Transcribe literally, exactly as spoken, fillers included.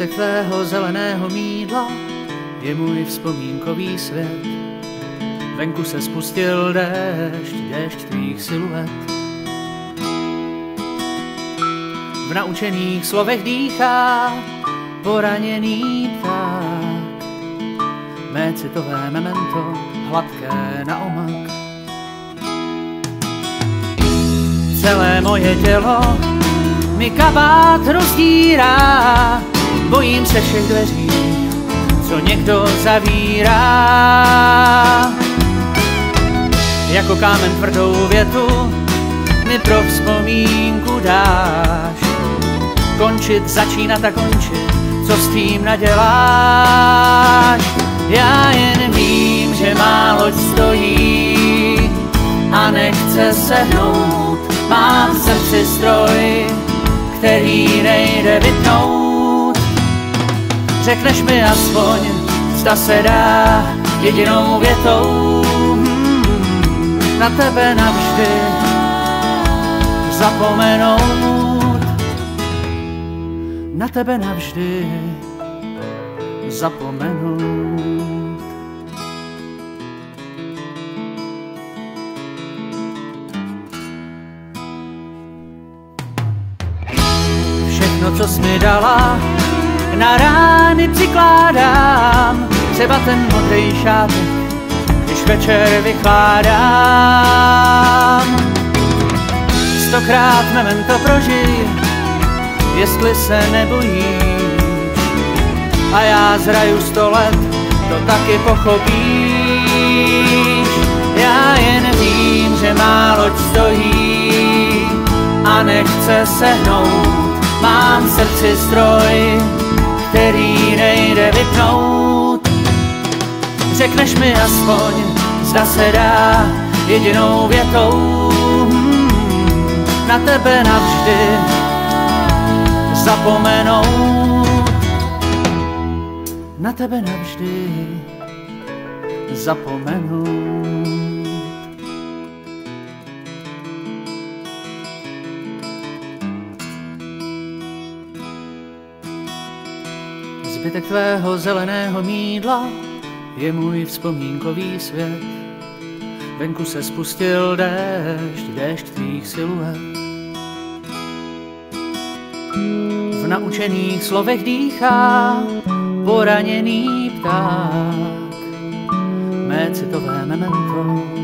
Zbytek tvého zeleného mýdla je můj vzpomínkový svět. Venku se spustil déšť, déšť tvých siluet. V naučených slovech dýchá poraněný pták. Mé citové memento, hladké na omak. Celé moje tělo mi kabát rozdírá. Bojím se všech dveří, co někdo zavírá. Jako kámen tvrdou větu mi pro vzpomínku dáš. Končit, začínat a končit, co s tím naděláš. Já jen vím, že má loď stojí a nechce se hnout. Mám v srdci stroj, který nejde vypnout. Řekneš mi aspoň, zda se dá jedinou větou hmm, na tebe navždy zapomenout. Na tebe navždy zapomenout. Všechno, co jsi mi dala, na rány přikládám. Třeba ten modrý šátek, když večer vykládám. Stokrát memento prožij, jestli se nebojíš. A já zraju sto let, to taky pochopíš. Já jen vím, že má loď stojí a nechce se hnout. Mám v srdci stroj, který nejde vypnout. Řekneš mi aspoň, zda se dá jedinou větou hmm, na tebe navždy zapomenout. Na tebe navždy zapomenout. Zbytek tvého zeleného mýdla je můj vzpomínkový svět. Venku se spustil déšť, déšť tvých siluet. V naučených slovech dýchá poraněný pták. Mé citové memento,